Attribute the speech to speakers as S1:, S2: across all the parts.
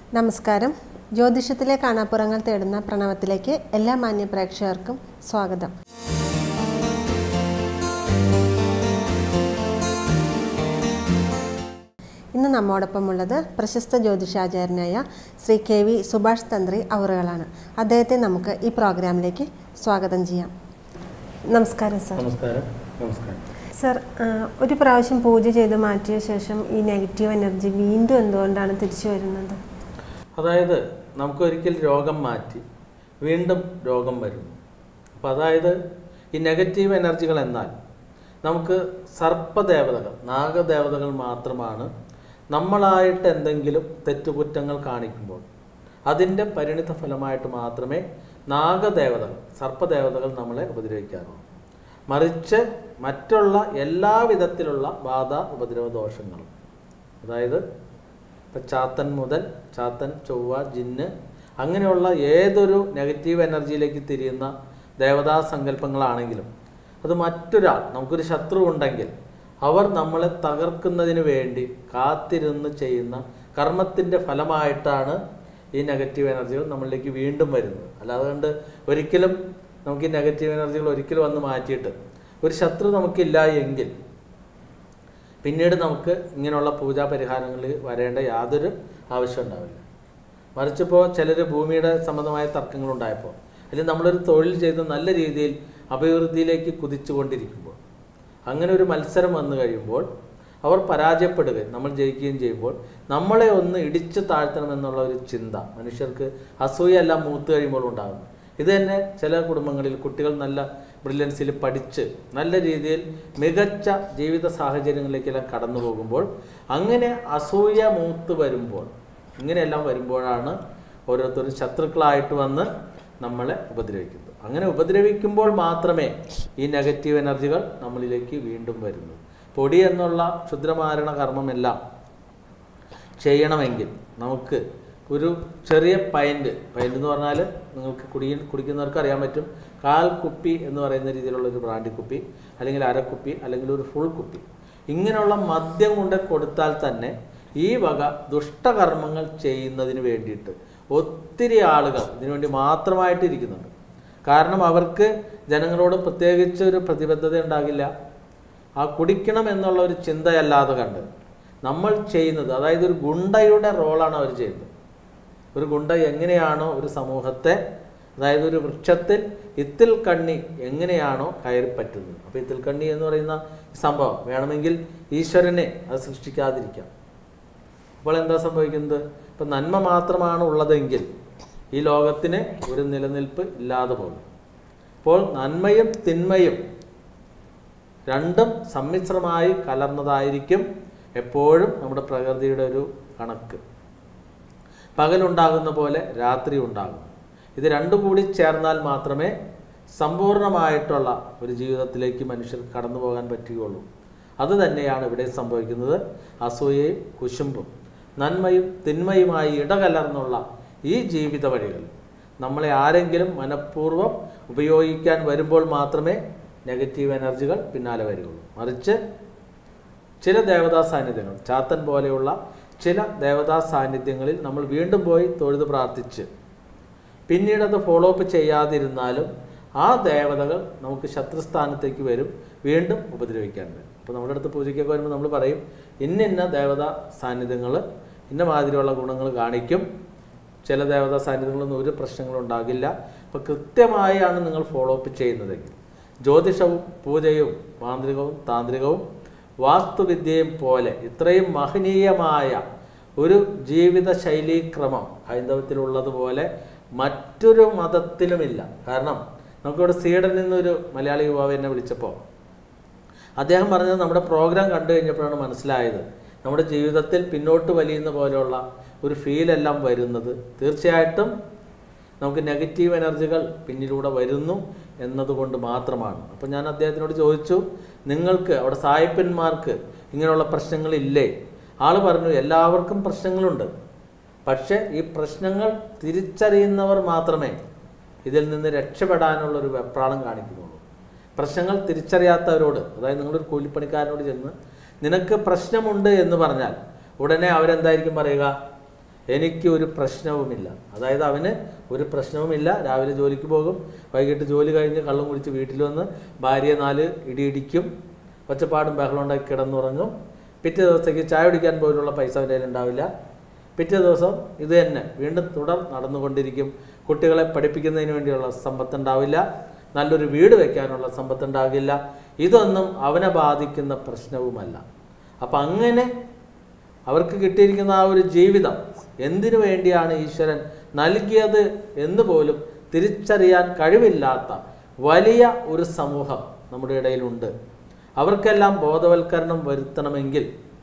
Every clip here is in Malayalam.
S1: നമസ്കാരം. ജ്യോതിഷത്തിലെ കാണാപ്പുറങ്ങൾ തേടുന്ന പ്രണവത്തിലേക്ക് എല്ലാ മാന്യ പ്രേക്ഷകർക്കും സ്വാഗതം. ഇന്ന് നമ്മോടൊപ്പമുള്ളത് പ്രശസ്ത ജ്യോതിഷാചാര്യനായ ശ്രീ KV സുഭാഷ് തന്ത്രി അവറുകളാണ്. അദ്ദേഹത്തെ നമുക്ക് ഈ പ്രോഗ്രാമിലേക്ക് സ്വാഗതം ചെയ്യാം. നമസ്കാരം സർ.
S2: നമസ്കാരം.
S1: സർ, ഒരു പ്രാവശ്യം പൂജ ചെയ്ത് മാറ്റിയ ശേഷം ഈ നെഗറ്റീവ് എനർജി വീണ്ടും എന്തുകൊണ്ടാണ് തിരിച്ചു വരുന്നത്?
S2: അതായത് നമുക്കൊരിക്കൽ രോഗം മാറ്റി വീണ്ടും രോഗം വരുന്നു. അപ്പോൾ അതായത് ഈ നെഗറ്റീവ് എനർജികൾ എന്നാൽ നമുക്ക് സർപ്പദേവതകൾ, നാഗദേവതകൾ മാത്രമാണ് നമ്മളായിട്ട് എന്തെങ്കിലും തെറ്റുകുറ്റങ്ങൾ കാണിക്കുമ്പോൾ അതിൻ്റെ പരിണിത ഫലമായിട്ട് മാത്രമേ നാഗദേവതകൾ, സർപ്പദേവതകൾ നമ്മളെ ഉപദ്രവിക്കാറുള്ളൂ. മറിച്ച് മറ്റുള്ള എല്ലാ വിധത്തിലുള്ള ബാധ ഉപദ്രവ ദോഷങ്ങളും, അതായത് ഇപ്പം ചാത്തൻ മുതൽ ചാത്തൻ, ചൊവ്വ, ജിന്ന് അങ്ങനെയുള്ള ഏതൊരു നെഗറ്റീവ് എനർജിയിലേക്ക് തിരിയുന്ന ദേവതാ സങ്കല്പങ്ങളാണെങ്കിലും അത് മറ്റൊരാൾ, നമുക്കൊരു ശത്രു ഉണ്ടെങ്കിൽ അവർ നമ്മളെ തകർക്കുന്നതിന് വേണ്ടി കാത്തിരുന്ന് ചെയ്യുന്ന കർമ്മത്തിൻ്റെ ഫലമായിട്ടാണ് ഈ നെഗറ്റീവ് എനർജികൾ നമ്മളിലേക്ക് വീണ്ടും വരുന്നത്. അല്ലാതെ കൊണ്ട് ഒരിക്കലും നമുക്ക് ഈ നെഗറ്റീവ് എനർജികൾ ഒരിക്കലും വന്ന് മാറ്റിയിട്ട് ഒരു ശത്രു നമുക്കില്ല എങ്കിൽ പിന്നീട് നമുക്ക് ഇങ്ങനെയുള്ള പൂജാ പരിഹാരങ്ങളിൽ വരേണ്ട യാതൊരു ആവശ്യം ഉണ്ടാവില്ല. മറിച്ചിപ്പോൾ ചിലർ ഭൂമിയുടെ സംബന്ധമായ തർക്കങ്ങളുണ്ടായപ്പോൾ അല്ലെങ്കിൽ നമ്മളൊരു തൊഴിൽ ചെയ്ത് നല്ല രീതിയിൽ അഭിവൃദ്ധിയിലേക്ക് കുതിച്ചു കൊണ്ടിരിക്കുമ്പോൾ, അങ്ങനെ ഒരു മത്സരം വന്നു കഴിയുമ്പോൾ അവർ പരാജയപ്പെടുകയും നമ്മൾ ജയിക്കുകയും ചെയ്യുമ്പോൾ നമ്മളെ ഒന്ന് ഇടിച്ചു താഴ്ത്തണമെന്നുള്ള ഒരു ചിന്ത മനുഷ്യർക്ക് അസൂയെല്ലാം മൂത്ത് കഴിയുമ്പോൾ ഉണ്ടാകുന്നു. ഇത് തന്നെ ചില കുടുംബങ്ങളിൽ കുട്ടികൾ നല്ല ബ്രില്യൻസിൽ പഠിച്ച് നല്ല രീതിയിൽ മികച്ച ജീവിത സാഹചര്യങ്ങളിലേക്കെല്ലാം കടന്നു പോകുമ്പോൾ അങ്ങനെ അസൂയ മൂത്ത് വരുമ്പോൾ, ഇങ്ങനെയെല്ലാം വരുമ്പോഴാണ് ഓരോരുത്തരും ശത്രുക്കളായിട്ട് വന്ന് നമ്മളെ ഉപദ്രവിക്കുന്നത്. അങ്ങനെ ഉപദ്രവിക്കുമ്പോൾ മാത്രമേ ഈ നെഗറ്റീവ് എനർജികൾ നമ്മളിലേക്ക് വീണ്ടും വരുന്നത്. പൊടി എന്നുള്ള ക്ഷുദ്രമാരണ കർമ്മമെല്ലാം ചെയ്യണമെങ്കിൽ നമുക്ക് ഒരു ചെറിയ പൈൻറ്റ് എന്ന് പറഞ്ഞാൽ നിങ്ങൾക്ക് കുടിക്കുന്നവർക്ക് അറിയാൻ പറ്റും. 1/4 കുപ്പി എന്ന് പറയുന്ന രീതിയിലുള്ള ഒരു ബ്രാൻഡി കുപ്പി, അല്ലെങ്കിൽ 1/2 കുപ്പി, അല്ലെങ്കിൽ ഒരു ഫുൾ കുപ്പി, ഇങ്ങനെയുള്ള മദ്യം കൊണ്ട് കൊടുത്താൽ തന്നെ ഈ വക ദുഷ്ടകർമ്മങ്ങൾ ചെയ്യുന്നതിന് വേണ്ടിയിട്ട് ഒത്തിരി ആളുകൾ ഇതിനുവേണ്ടി മാത്രമായിട്ട് ഇരിക്കുന്നുണ്ട്. കാരണം അവർക്ക് ജനങ്ങളോട് പ്രത്യേകിച്ച് ഒരു പ്രതിബദ്ധത ഉണ്ടാകില്ല. ആ കുടിക്കണം എന്നുള്ള ഒരു ചിന്തയല്ലാതെ കണ്ട് നമ്മൾ ചെയ്യുന്നത്, അതായത് ഒരു ഗുണ്ടയുടെ റോളാണ് അവർ ചെയ്യുന്നത്. ഒരു ഗുണ്ട എങ്ങനെയാണോ ഒരു സമൂഹത്തെ, അതായത് ഒരു വൃക്ഷത്തിൽ ഇത്തിൽ കണ്ണി എങ്ങനെയാണോ കയറി പറ്റുന്നത്, അപ്പോൾ ഇത്തിൽ കണ്ണി എന്ന് പറയുന്ന സംഭവം വേണമെങ്കിൽ ഈശ്വരനെ അത് സൃഷ്ടിക്കാതിരിക്കാം. അപ്പോൾ എന്താ സംഭവിക്കുന്നത്? ഇപ്പം നന്മ മാത്രമാണ് ഉള്ളതെങ്കിൽ ഈ ലോകത്തിന് ഒരു നിലനിൽപ്പ് ഇല്ലാതെ പോകും. അപ്പോൾ നന്മയും തിന്മയും രണ്ടും സമ്മിശ്രമായി കലർന്നതായിരിക്കും എപ്പോഴും നമ്മുടെ പ്രകൃതിയുടെ ഒരു കണക്ക്. പകലുണ്ടാകുന്ന പോലെ രാത്രി ഉണ്ടാകും. ഇത് രണ്ടും കൂടി ചേർന്നാൽ മാത്രമേ സമ്പൂർണമായിട്ടുള്ള ഒരു ജീവിതത്തിലേക്ക് മനുഷ്യർക്ക് കടന്നു പോകാൻ പറ്റുകയുള്ളൂ. അത് തന്നെയാണ് ഇവിടെ സംഭവിക്കുന്നത്. അസൂയയും കുശുമ്പും നന്മയും തിന്മയുമായി ഇടകലർന്നുള്ള ഈ ജീവിത വഴികൾ നമ്മളെ ആരെങ്കിലും മനഃപൂർവ്വം ഉപയോഗിക്കാൻ വരുമ്പോൾ മാത്രമേ നെഗറ്റീവ് എനർജികൾ പിന്നാലെ വരികയുള്ളൂ. മറിച്ച് ചില ദേവതാ സാന്നിധ്യങ്ങൾ, ചാത്തൻ പോലെയുള്ള ചില ദേവതാ സാന്നിധ്യങ്ങളിൽ നമ്മൾ വീണ്ടും പോയി തൊഴുത് പ്രാർത്ഥിച്ച് പിന്നീട് അത് ഫോളോ അപ്പ് ചെയ്യാതിരുന്നാലും ആ ദേവതകൾ നമുക്ക് ശത്രുസ്ഥാനത്തേക്ക് വരും, വീണ്ടും ഉപദ്രവിക്കാൻ വരും. അപ്പോൾ നമ്മുടെ അടുത്ത് പൂജയ്ക്കൊക്കെ വരുമ്പോൾ നമ്മൾ പറയും, ഇന്ന ദേവതാ സാന്നിധ്യങ്ങൾ ഇന്ന മാതിരിയുള്ള ഗുണങ്ങൾ കാണിക്കും, ചില ദേവതാ സാന്നിധ്യങ്ങളൊന്നും ഒരു പ്രശ്നങ്ങളും ഉണ്ടാകില്ല. അപ്പോൾ കൃത്യമായാണ് നിങ്ങൾ ഫോളോ അപ്പ് ചെയ്യുന്നതെങ്കിൽ ജ്യോതിഷവും പൂജയും മാന്ത്രികവും താന്ത്രികവും വാസ്തുവിദ്യയും പോലെ ഇത്രയും മഹനീയമായ ഒരു ജീവിത ശൈലീക്രമം ഹൈന്ദവത്തിലുള്ളതുപോലെ മറ്റൊരു മതത്തിലുമില്ല. കാരണം നമുക്കിവിടെ സ്വീഡനിൽ നിന്നൊരു മലയാളി യുവാവ് എന്നെ വിളിച്ചപ്പോൾ അദ്ദേഹം പറഞ്ഞത്, നമ്മുടെ പ്രോഗ്രാം കണ്ടു കഴിഞ്ഞപ്പോഴാണ് മനസ്സിലായത് നമ്മുടെ ജീവിതത്തിൽ പിന്നോട്ട് വലിയുന്ന പോലെയുള്ള ഒരു ഫീലെല്ലാം വരുന്നത് തീർച്ചയായിട്ടും നമുക്ക് നെഗറ്റീവ് എനർജികൾ പിന്നിലൂടെ വരുന്നു എന്നതുകൊണ്ട് മാത്രമാണ്. അപ്പോൾ ഞാൻ അദ്ദേഹത്തിനോട് ചോദിച്ചു, നിങ്ങൾക്ക് അവിടെ സായിപ്പന്മാർക്ക് ഇങ്ങനെയുള്ള പ്രശ്നങ്ങളില്ലേ? ആൾ പറഞ്ഞു, എല്ലാവർക്കും പ്രശ്നങ്ങളുണ്ട്, പക്ഷേ ഈ പ്രശ്നങ്ങൾ തിരിച്ചറിയുന്നവർ മാത്രമേ ഇതിൽ നിന്ന് രക്ഷപ്പെടാനുള്ളൊരു വെപ്രാളം കാണിക്കുന്നുള്ളൂ. പ്രശ്നങ്ങൾ തിരിച്ചറിയാത്തവരോട്, അതായത് നിങ്ങളൊരു കൂലിപ്പണിക്കാരനോട് ചെന്ന് നിനക്ക് പ്രശ്നമുണ്ട് എന്ന് പറഞ്ഞാൽ ഉടനെ അവരെന്തായിരിക്കും പറയുക? എനിക്ക് ഒരു പ്രശ്നവുമില്ല. അതായത് അവന് ഒരു പ്രശ്നവുമില്ല. രാവിലെ ജോലിക്ക് പോകും, വൈകിട്ട് ജോലി കഴിഞ്ഞ് കള്ളും കുടിച്ച് വീട്ടിൽ വന്ന് ഭാര്യയെ 4 ഇടിയിടിക്കും, ഒച്ചപ്പാടും ബഹളം ഉണ്ടാക്കി കിടന്നുറങ്ങും. പിറ്റേ ദിവസത്തേക്ക് ചായ കുടിക്കാൻ പോലുള്ള പൈസ അവൻ്റെ കയ്യിൽ ഉണ്ടാവില്ല. പിറ്റേ ദിവസം ഇത് തന്നെ വീണ്ടും നടന്നുകൊണ്ടിരിക്കും. കുട്ടികളെ പഠിപ്പിക്കുന്നതിന് വേണ്ടിയുള്ള സമ്പത്തുണ്ടാവില്ല, നല്ലൊരു വീട് വയ്ക്കാനുള്ള സമ്പത്തുണ്ടാകില്ല. ഇതൊന്നും അവനെ ബാധിക്കുന്ന പ്രശ്നവുമല്ല. അപ്പം അങ്ങനെ അവർക്ക് കിട്ടിയിരിക്കുന്ന ആ ഒരു ജീവിതം എന്തിനു വേണ്ടിയാണ് ഈശ്വരൻ നൽകിയത് എന്ന് പോലും തിരിച്ചറിയാൻ കഴിവില്ലാത്ത വലിയ ഒരു സമൂഹം നമ്മുടെ ഇടയിലുണ്ട്. അവർക്കെല്ലാം ബോധവൽക്കരണം വരുത്തണമെങ്കിൽ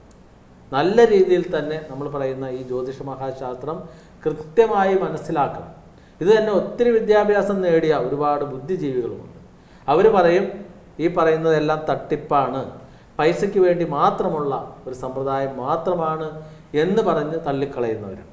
S2: നല്ല രീതിയിൽ തന്നെ നമ്മൾ പറയുന്ന ഈ ജ്യോതിഷ മഹാശാസ്ത്രം കൃത്യമായി മനസ്സിലാക്കണം. ഇത് തന്നെ ഒത്തിരി വിദ്യാഭ്യാസം നേടിയ ഒരുപാട് ബുദ്ധിജീവികളുമുണ്ട്. അവർ പറയും ഈ പറയുന്നതെല്ലാം തട്ടിപ്പാണ്, പൈസയ്ക്ക് വേണ്ടി മാത്രമുള്ള ഒരു സമ്പ്രദായം മാത്രമാണ് എന്ന് പറഞ്ഞ് തള്ളിക്കളയുന്നവരുണ്ട്.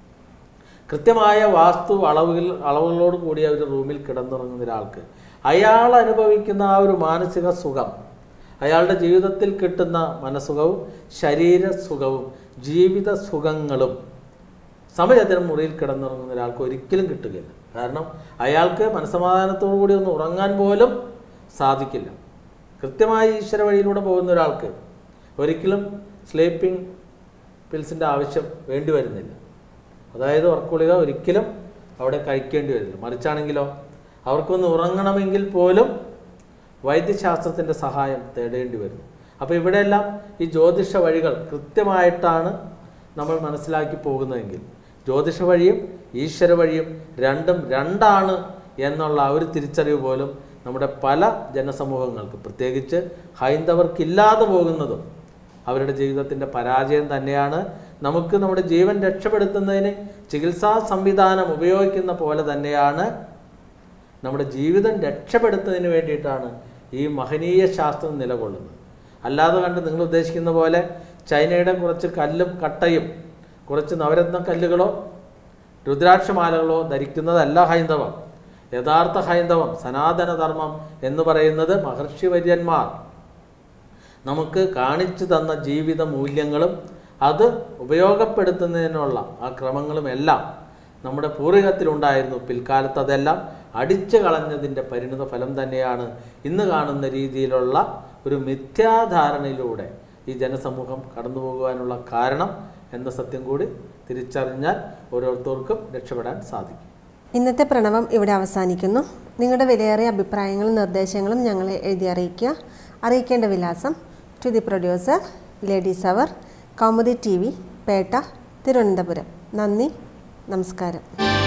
S2: കൃത്യമായ വാസ്തു അളവുകളോട് കൂടിയ ഒരു റൂമിൽ കിടന്നുറങ്ങുന്ന ഒരാൾക്ക് അയാൾ അനുഭവിക്കുന്ന ആ ഒരു മാനസിക സുഖം, അയാളുടെ ജീവിതത്തിൽ കിട്ടുന്ന മനസ്സുഖവും ശരീരസുഖവും ജീവിത സുഖങ്ങളും സമചതുരം മുറിയിൽ കിടന്നുറങ്ങുന്ന ഒരാൾക്ക് ഒരിക്കലും കിട്ടുകയില്ല. കാരണം അയാൾക്ക് മനസ്സമാധാനത്തോടു കൂടി ഒന്ന് ഉറങ്ങാൻ പോലും സാധിക്കില്ല. കൃത്യമായി ഈശ്വര വഴിയിലൂടെ പോകുന്ന ഒരാൾക്ക് ഒരിക്കലും സ്ലീപ്പിംഗ് പിൽസിൻ്റെ ആവശ്യം വേണ്ടി വരുന്നില്ല. അതായത് ഉറക്കുളിക ഒരിക്കലും അവിടെ കഴിക്കേണ്ടി വരില്ല. മറിച്ചാണെങ്കിലോ അവർക്കൊന്ന് ഉറങ്ങണമെങ്കിൽ പോലും വൈദ്യശാസ്ത്രത്തിൻ്റെ സഹായം തേടേണ്ടി വരുന്നു. അപ്പോൾ ഇവിടെയെല്ലാം ഈ ജ്യോതിഷ വഴികൾ കൃത്യമായിട്ടാണ് നമ്മൾ മനസ്സിലാക്കി പോകുന്നതെങ്കിൽ ജ്യോതിഷ വഴിയും ഈശ്വര വഴിയും രണ്ടും രണ്ടാണ് എന്നുള്ള ആ ഒരു തിരിച്ചറിവ് പോലും നമ്മുടെ പല ജനസമൂഹങ്ങൾക്ക്, പ്രത്യേകിച്ച് ഹൈന്ദവർക്കില്ലാതെ പോകുന്നതും അവരുടെ ജീവിതത്തിൻ്റെ പരാജയം തന്നെയാണ്. നമുക്ക് നമ്മുടെ ജീവൻ രക്ഷപ്പെടുത്തുന്നതിന് ചികിത്സാ സംവിധാനം ഉപയോഗിക്കുന്ന പോലെ തന്നെയാണ് നമ്മുടെ ജീവിതം രക്ഷപ്പെടുത്തുന്നതിന് വേണ്ടിയിട്ടാണ് ഈ മഹനീയ ശാസ്ത്രം നിലകൊള്ളുന്നത്. അല്ലാതെ കണ്ട് നിങ്ങൾ ഉദ്ദേശിക്കുന്ന പോലെ ചൈനയുടെ കുറച്ച് കല്ലും കട്ടയും കുറച്ച് നവരത്ന കല്ലുകളോ രുദ്രാക്ഷമാലകളോ ധരിക്കുന്നതല്ല ഹൈന്ദവം. യഥാർത്ഥ ഹൈന്ദവം, സനാതനധർമ്മം എന്ന് പറയുന്നത് മഹർഷിവര്യന്മാർ നമുക്ക് കാണിച്ചു തന്ന ജീവിത മൂല്യങ്ങളും അത് ഉപയോഗപ്പെടുത്തുന്നതിനുള്ള ആ ക്രമങ്ങളും എല്ലാം നമ്മുടെ പൂർവികത്തിലുണ്ടായിരുന്നു. പിൽക്കാലത്ത് അതെല്ലാം അടിച്ചു കളഞ്ഞതിൻ്റെ പരിണിത ഫലം തന്നെയാണ് ഇന്ന് കാണുന്ന രീതിയിലുള്ള ഒരു മിഥ്യാധാരണയിലൂടെ ഈ ജനസമൂഹം കടന്നു പോകുവാനുള്ള കാരണം എന്ന സത്യം കൂടി തിരിച്ചറിഞ്ഞാൽ ഓരോരുത്തർക്കും രക്ഷപ്പെടാൻ സാധിക്കും.
S1: ഇന്നത്തെ പ്രണവം ഇവിടെ അവസാനിക്കുന്നു. നിങ്ങളുടെ വിലയേറിയ അഭിപ്രായങ്ങളും നിർദ്ദേശങ്ങളും ഞങ്ങളെ എഴുതി അറിയിക്കുക. അറിയിക്കേണ്ട വിലാസം: to the producer, ladies hour, Kaumudi TV, Pettah, Thiruvananthapuram. നന്ദി, നമസ്കാരം.